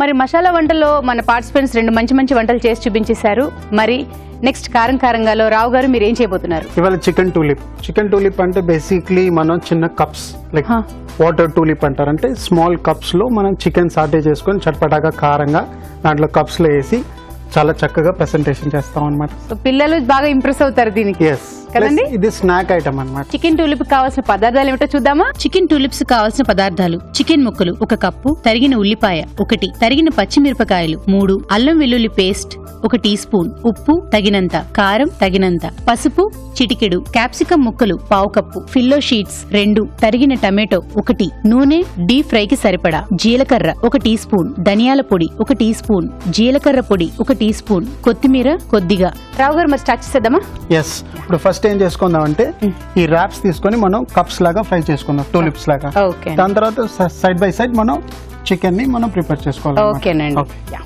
మరి మసాలా వంటల్లో మన పార్టిసిపెంట్స్ రెండు మంచి మంచి వంటలు చేసి చూపించేశారు. మరి నెక్స్ట్ కారం కారంగాలో రావు గారు మీరు ఏం చేయబోతున్నారు? ఇవాళ చికెన్ టూలిప్ అంటే బేసిక్లీ మనం చిన్న కప్స్ లైక్ వాటర్ టూలిప్ అంటారు. అంటే స్మాల్ కప్స్ లో మనం చికెన్ సాటే చేసుకొని చట్పటాగా కారంగా దాంట్లో కప్స్ లో వేసి చాలా చక్కగా ప్రెసెంటేషన్ చేస్తాం అన్నమాట. సో పిల్లలు బాగా ఇంప్రెస్ అవుతారు దీనికి కదండి. ఇది స్నాక్ ఐటమ్ అన్నమాట. చికెన్ టూలిప్ కావాల్సిన పదార్థాలు ఏమిటో చూద్దామా? చికెన్ టూలిప్స్ కావాల్సిన పదార్థాలు: చికెన్ ముక్కలు 1 కప్పు, తరిగిన ఉల్లిపాయ 1, తరిగిన పచ్చిమిరపకాయలు 3, అల్లం వెల్లుల్లి పేస్ట్ 1 టీ స్పూన్, ఉప్పు తగినంత, కారం తగినంత, పసుపు చిటికెడు, క్యాప్సికం ముక్కలు 1/2 కప్పు, ఫిల్లో షీట్స్ 2, తరిగిన టమాటో 1, నూనె డీప్ ఫ్రై కి సరిపడా, జీలకర్ర 1 టీ స్పూన్, ధనియాల పొడి 1 టీ స్పూన్, జీలకర్ర పొడి 1 టీ స్పూన్, కొత్తిమీర కొద్దిగా. రావు గారు మరి స్టార్ట్ చేద్దామా? ఎస్. ఇప్పుడు ఫస్ట్ ఏం చేసుకుందాం అంటే ఈ ర్యాప్స్ తీసుకొని మనం కప్స్ లాగా ఫ్రై చేసుకుందాం, టూలిప్స్ లాగా. దాని తర్వాత సైడ్ బై సైడ్ మనం చికెన్ ని మనం ప్రిపేర్ చేసుకోవాలి. ఓకేనండి.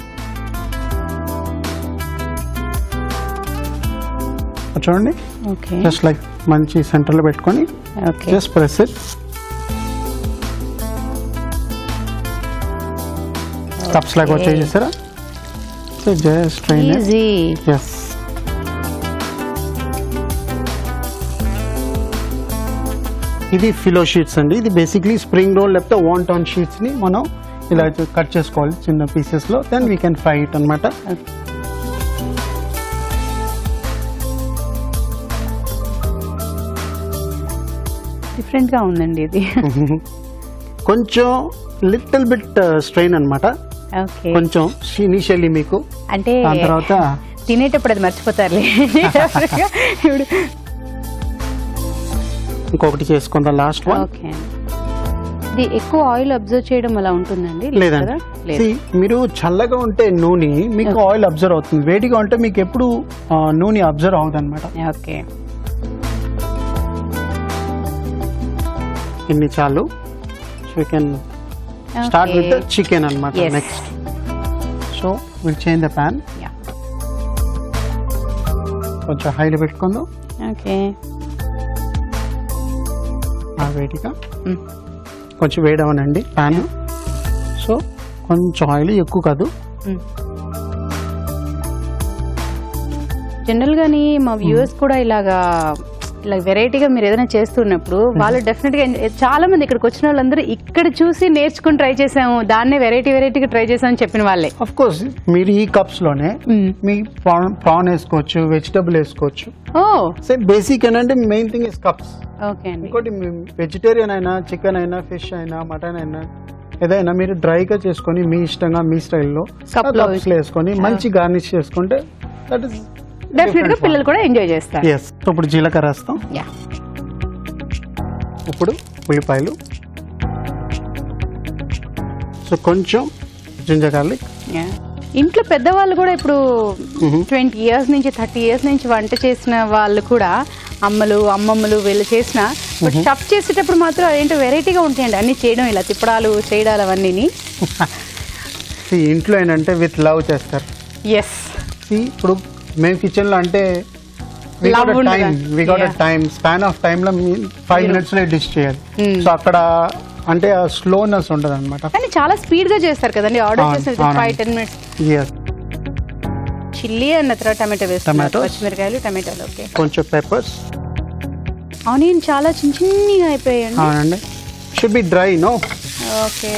చూడండి, జస్ట్ లైక్ మంచి సెంటర్ లో పెట్టుకొని జస్ట్ ప్రెస్ ఇట్. కప్స్ లాగా వచ్చేది చేస్తారా? So just train it. Yes. ఇది ఫిలో షీట్స్ అండి. ఇది బేసిక్లీ స్ప్రింగ్ రోల్ లేకపోతే వాంటాన్ షీట్స్ ని మనం ఇలా కట్ చేసుకోవాలి చిన్న పీసెస్ లో. Then we can fry it అన్నమాట. డిఫరెంట్ గా ఉందండి ఇది. కొంచెం లిటిల్ బిట్ స్ట్రెయిన్ అన్నమాట. కొంచెం ఇనిషియల్లీ మీకు అంటే దాని తర్వాత తినేటప్పుడు అది మర్చిపోతారులే. ఇంకొకటి చేసుకుందాం లాస్ట్ వన్. ఇది ఎక్కువ ఆయిల్ అబ్జర్వ్ చేయడం అలా ఉంటుందండి? లేదండి. మీరు చల్లగా ఉంటే నూనె మీకు ఆయిల్ అబ్జర్వ్ అవుతుంది, వేడిగా ఉంటే మీకు ఎప్పుడు నూనె అబ్జర్వ్ అవుతుంది అనమాట. ఓకే, ఇన్ని చాలు. Chicken start with the chicken అన్నమాట. Next so will change the pan. కొంచెం హైలో పెట్టుకుందాం. ఓకే, వేడిగా కొంచెం వేడవనండి ప్యాన్. సో కొంచెం ఆయిల్, ఎక్కువ కాదు. జనరల్ గానీ మా వ్యూవర్స్ కూడా ఇలా వెరైటీగా మీరు ఏదైనా చేస్తున్నప్పుడు వాళ్ళు డెఫినెట్ గా చాలా మంది ఇక్కడికి వచ్చిన వాళ్ళందరూ ఇక్కడ చూసి నేర్చుకుని ట్రై చేసాము, దాన్నే వెరైటీగా ట్రై చేసామని చెప్పిన వాళ్ళే. ఆఫ్ కోర్స్ మీరు ఈ కప్స్ లోనే మీ ప్రాన్ వేసుకోవచ్చు, వెజిటబుల్ వేసుకోవచ్చు. బేసిక్ ఏంటంటే మెయిన్ థింగ్ ఇస్ కప్స్. ఇంకోటి వెజిటేరియన్ అయినా, చికెన్ అయినా, ఫిష్ అయినా, మటన్ అయినా ఏదైనా మీరు డ్రైగా చేసుకొని మీ ఇష్టంగా మీ స్టైల్లో కప్స్ వేసుకొని మంచి గార్నిష్ చేసుకుంటే దట్ ఇస్ డెఫినెట్ గా పిల్లలు కూడా ఎంజాయ్ చేస్తారు. ఇప్పుడు జీలకర్ర వేస్తాం. ఇప్పుడు ఉల్లిపాయలు, సో కొంచెం జింజర్ గార్లిక్. ఇంట్లో పెద్దవాళ్ళు కూడా ఇప్పుడు 20 years నుంచి 30 years నుంచి వంట చేసిన వాళ్ళు కూడా, అమ్మలు అమ్మమ్మలు వీళ్ళు చేసిన స్టఫ్ చేసేటప్పుడు మాత్రం అదేంటో వెరైటీగా ఉంటాయండి అన్ని చేయడం, ఇలా తిప్పడాలు చేయడాలు అవన్నీ. ఇంట్లో ఏంటంటే విత్ లవ్ చేస్తారు. ఇప్పుడు మేము కిచెన్ లో అంటే స్పాన్ ఆఫ్ టైమ్ లో 5 minutes లో డిష్ చేయాలి. సో అక్కడ అంటే ఆ స్లోనెస్ ఉంటది అనమాట. కానీ చాలా స్పీడ్ గా చేస్తారు కదండి, ఆర్డర్ చేసేది 5-10 minutes. చిల్లీ అన్న తర్వాత టమాటో వేస్తారు, పచ్చిమిరకాయలు, టమాటాలు. ఓకే, కొంచెం పెప్పర్స్, ఆనియన్ చాలా చిన్నగా అయిపోయాయండి. అవునండి, should be dry. No, okay.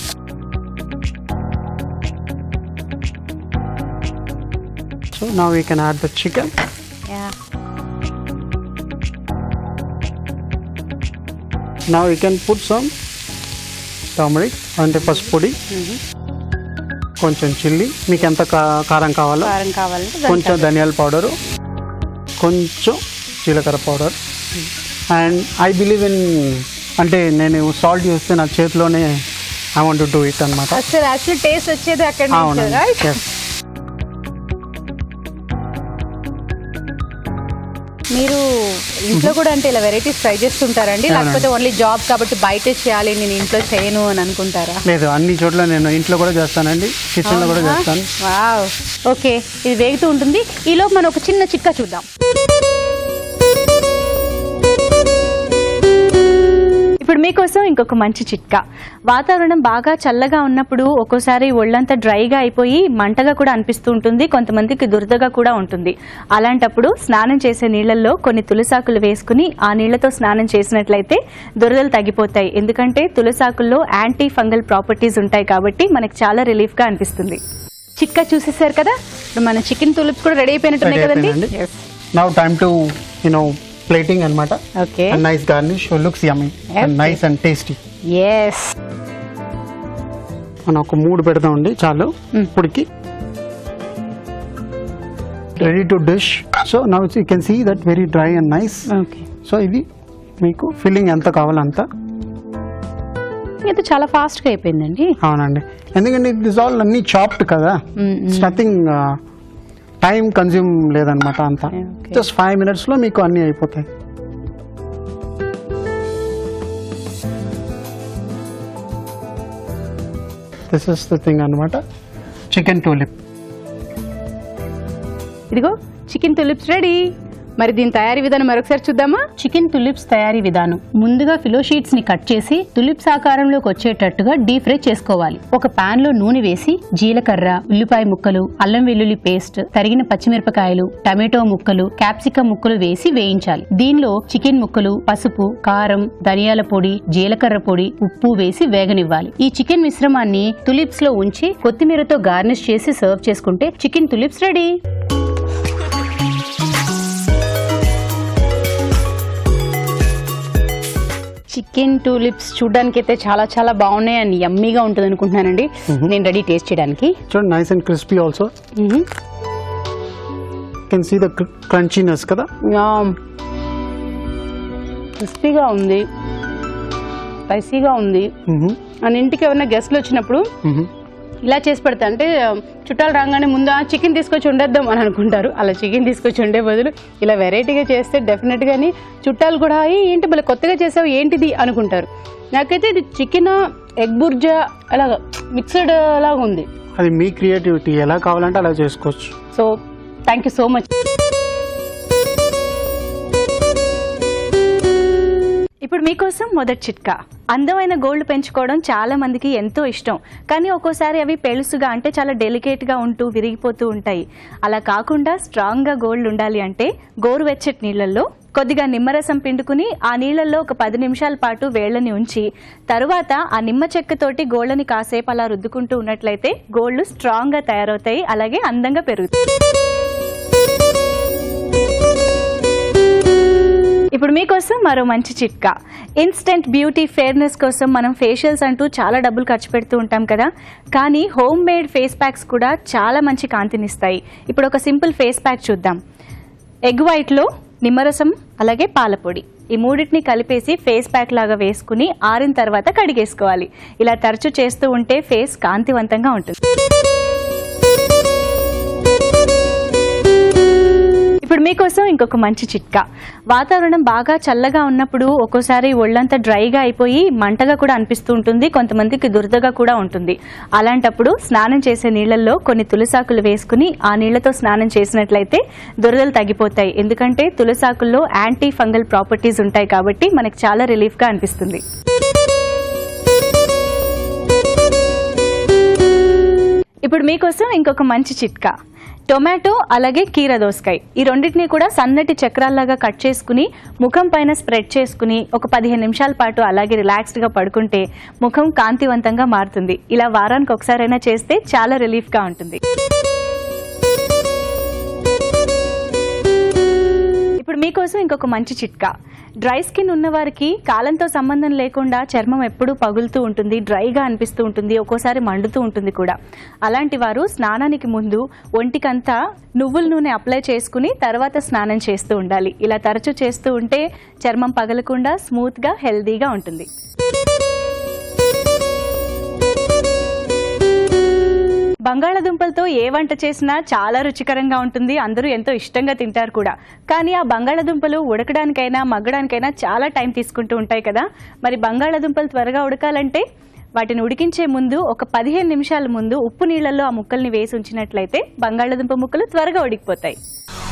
So now we can add the chicken. Now we can put some turmeric and pasupu podi. కొంచెం చిల్లీ, మీకు ఎంత కారం కావాలో, కొంచెం ధనియాల పౌడరు, కొంచెం జీలకర్ర powder. And I believe in, అంటే నేను సాల్ట్ చేస్తే నా చేతిలోనే I want to do it అన్నమాట. అసలు టేస్ట్ వచ్చేది అక్కడ నుంచి, రైట్? మీరు ఇంట్లో కూడా అంటే ఇలా వెరైటీస్ ట్రై చేస్తుంటారండి, లేకపోతే ఓన్లీ జాబ్ కాబట్టి బయట చేయాలి నేను ఇంట్లో చేయను అని అనుకుంటారా? లేదు, అన్ని చోట్ల నేను ఇంట్లో కూడా చేస్తానండి, కిచెన్ లో కూడా చేస్తాను. Wow, okay. ఇది వేగుతూ ఉంటుంది. ఈలోపు మనం ఒక చిన్న చిట్కా చూద్దాం. ఇప్పుడు మీకోసం ఇంకొక మంచి చిట్కా. వాతావరణం బాగా చల్లగా ఉన్నప్పుడు ఒక్కోసారి ఒళ్ళంతా డ్రైగా అయిపోయి మంటగా కూడా అనిపిస్తూ ఉంటుంది, కొంతమందికి దురదగా కూడా ఉంటుంది. అలాంటప్పుడు స్నానం చేసే నీళ్లలో కొన్ని తులసాకులు వేసుకుని ఆ నీళ్లతో స్నానం చేసినట్లయితే దురదలు తగ్గిపోతాయి. ఎందుకంటే తులసాకుల్లో యాంటీ ఫంగల్ ప్రాపర్టీస్ ఉంటాయి కాబట్టి మనకి చాలా రిలీఫ్ గా అనిపిస్తుంది. చిట్కా చూసేసారు కదా, ఇప్పుడు మన చికెన్ తులిప్స్ కూడా రెడీ అయిపోయినట్టున్నాయి కదండి. Now time to plating anamata. Okay. And nice garnish, so looks yummy and nice and tasty. Yes. మనం ఒక 3 పెడదామండి చాలు ఇప్పటికి. Ready to dish. So now you can see that very dry and nice. Okay. So ఇది మీకు filling ఎంత కావాలంత. ఇది చాలా fast గా అయిపోయిందండి. అవునండి, ఎందుకంటే దిస్ ఆల్ అన్ని చాప్డ్ కదా, ఇట్స్ నథింగ్ టైం కన్జ్యూమ్ లేదనమాట అంతా. జస్ట్ 5 minutes లో మీకు అన్ని అయిపోతాయి. దిస్ ఇస్ ద థింగ్ అనమాట, చికెన్ టులిప్. ఇదిగో చికెన్ టులిప్స్ రెడీ. మరి దీని తయారీ విధానం మరొకసారి చూద్దామా? చికెన్ తులిప్స్ తయారీ విధానం. ముందుగా ఫిలో షీట్స్ ని కట్ చేసి తులిప్స్ ఆకారంలోకి వచ్చేటట్టుగా డీప్ ఫ్రై చేసుకోవాలి. ఒక పాన్ లో నూనె వేసి జీలకర్ర, ఉల్లిపాయ ముక్కలు, అల్లం వెల్లుల్లి పేస్ట్, తరిగిన పచ్చిమిరపకాయలు, టమాటో ముక్కలు, క్యాప్సికం ముక్కలు వేసి వేయించాలి. దీనిలో చికెన్ ముక్కలు, పసుపు, కారం, ధనియాల పొడి, జీలకర్ర పొడి, ఉప్పు వేసి వేగనివ్వాలి. ఈ చికెన్ మిశ్రమాన్ని తులిప్స్ లో ఉంచి కొత్తిమీరతో గార్నిష్ చేసి సర్వ్ చేసుకుంటే chicken tulips ready. Chicken tulips చూడడానికి అయితే చాలా చాలా బాగున్నాయి అండ్ యమ్మీగా ఉంటుంది అనుకుంటున్నానండి. నేను రెడీ టేస్ట్ చేయడానికి. చూడండి, nice and crispy also. Can see the crunchiness కదా, క్రిస్పీగా ఉంది, స్పైసీగా ఉంది. అండ్ ఇంటికి ఎవరైనా గెస్ట్లు వచ్చినప్పుడు ఇలా చేసి పెడతా అంటే చుట్టాలు రాగానే ముందు చికెన్ తీసుకొచ్చి వండేద్దాం అని అనుకుంటారు. అలా చికెన్ తీసుకొచ్చి వండే బదులు ఇలా వెరైటీగా చేస్తే డెఫినెట్ గాని చుట్టాలు కూడా ఏంటి మళ్ళీ కొత్తగా చేసావు ఏంటిది అనుకుంటారు. నాకైతే ఇది చికెన్ ఎగ్ బుర్జా అలాగా మిక్స్డ్ అలాగా ఉంది. అది మీ క్రియేటివిటీ, ఎలా కావాలంటే అలా చేసుకోవచ్చు. So thank you so much. ఇప్పుడు మీకోసం మొదటి చిట్కా. అందమైన గోల్డ్ పెంచుకోవడం చాలా మందికి ఎంతో ఇష్టం, కానీ ఒక్కోసారి అవి పెళుసుగా అంటే చాలా డెలికేట్ గా ఉంటూ విరిగిపోతూ ఉంటాయి. అలా కాకుండా స్ట్రాంగ్ గా గోల్డ్ ఉండాలి అంటే గోరువెచ్చటి నీళ్లలో కొద్దిగా నిమ్మరసం పిండుకుని ఆ నీళ్లలో ఒక 10 నిమిషాల పాటు వేళ్లని ఉంచి తరువాత ఆ నిమ్మ చెక్కతోటి గోళ్ళని కాసేపు అలా రుద్దుకుంటూ ఉన్నట్లయితే గోళ్లు స్ట్రాంగ్ గా తయారవుతాయి, అలాగే అందంగా పెరుగుతాయి. ఇప్పుడు మీకోసం మరో మంచి చిట్కా. ఇన్స్టెంట్ బ్యూటీ ఫేర్నెస్ కోసం మనం ఫేషియల్స్ అంటూ చాలా డబ్బులు ఖర్చు పెడుతూ ఉంటాం కదా, కానీ హోమ్ మేడ్ ఫేస్ ప్యాక్స్ కూడా చాలా మంచి కాంతినిస్తాయి. ఇప్పుడు ఒక సింపుల్ ఫేస్ ప్యాక్ చూద్దాం. ఎగ్ వైట్లో నిమ్మరసం అలాగే పాలపొడి ఈ మూడింటిని కలిపేసి ఫేస్ ప్యాక్ లాగా వేసుకుని ఆరిన తర్వాత కడిగేసుకోవాలి. ఇలా తరచూ చేస్తూ ఉంటే ఫేస్ కాంతివంతంగా ఉంటుంది. ఇప్పుడు మీకోసం ఇంకొక మంచి చిట్కా. వాతావరణం బాగా చల్లగా ఉన్నప్పుడు ఒక్కోసారి ఒళ్ళంతా డ్రైగా అయిపోయి మంటగా కూడా అనిపిస్తూ ఉంటుంది, కొంతమందికి దురదగా కూడా ఉంటుంది. అలాంటప్పుడు స్నానం చేసే నీళ్లలో కొన్ని తులసాకులు వేసుకుని ఆ నీళ్లతో స్నానం చేసినట్లయితే దురదలు తగ్గిపోతాయి. ఎందుకంటే తులసాకుల్లో యాంటీ ఫంగల్ ప్రాపర్టీస్ ఉంటాయి కాబట్టి మనకి చాలా రిలీఫ్ గా అనిపిస్తుంది. ఇప్పుడు మీకోసం ఇంకొక మంచి చిట్కా. టొమాటో అలాగే కీర దోసకాయ ఈ రెండింటిని కూడా సన్నటి చక్రాల్లాగా కట్ చేసుకుని ముఖం పైన స్ప్రెడ్ చేసుకుని ఒక 15 నిమిషాల పాటు అలాగే రిలాక్స్డ్ గా పడుకుంటే ముఖం కాంతివంతంగా మారుతుంది. ఇలా వారానికి ఒకసారైనా చేస్తే చాలా రిలీఫ్ గా ఉంటుంది. ఇప్పుడు మీకోసం ఇంకొక మంచి చిట్కా. డ్రై స్కిన్ ఉన్నవారికి కాలంతో సంబంధం లేకుండా చర్మం ఎప్పుడూ పగులుతూ ఉంటుంది, డ్రైగా అనిపిస్తూ ఉంటుంది, ఒక్కోసారి మండుతూ ఉంటుంది కూడా. అలాంటి వారు స్నానానికి ముందు ఒంటికంతా నువ్వుల నూనె అప్లై చేసుకుని తర్వాత స్నానం చేస్తూ ఉండాలి. ఇలా తరచూ చేస్తూ ఉంటే చర్మం పగలకుండా స్మూత్గా హెల్దీగా ఉంటుంది. బంగాళాదుంపలతో ఏ వంట చేసినా చాలా రుచికరంగా ఉంటుంది, అందరూ ఎంతో ఇష్టంగా తింటారు కూడా. కానీ ఆ బంగాళాదుంపలు ఉడకడానికైనా మగ్గడానికైనా చాలా టైం తీసుకుంటూ ఉంటాయి కదా. మరి బంగాళాదుంపలు త్వరగా ఉడకాలంటే వాటిని ఉడికించే ముందు ఒక 15 నిమిషాల ముందు ఉప్పు నీళ్లలో ఆ ముక్కల్ని వేసి ఉంచినట్లయితే బంగాళాదుంప ముక్కలు త్వరగా ఉడికిపోతాయి.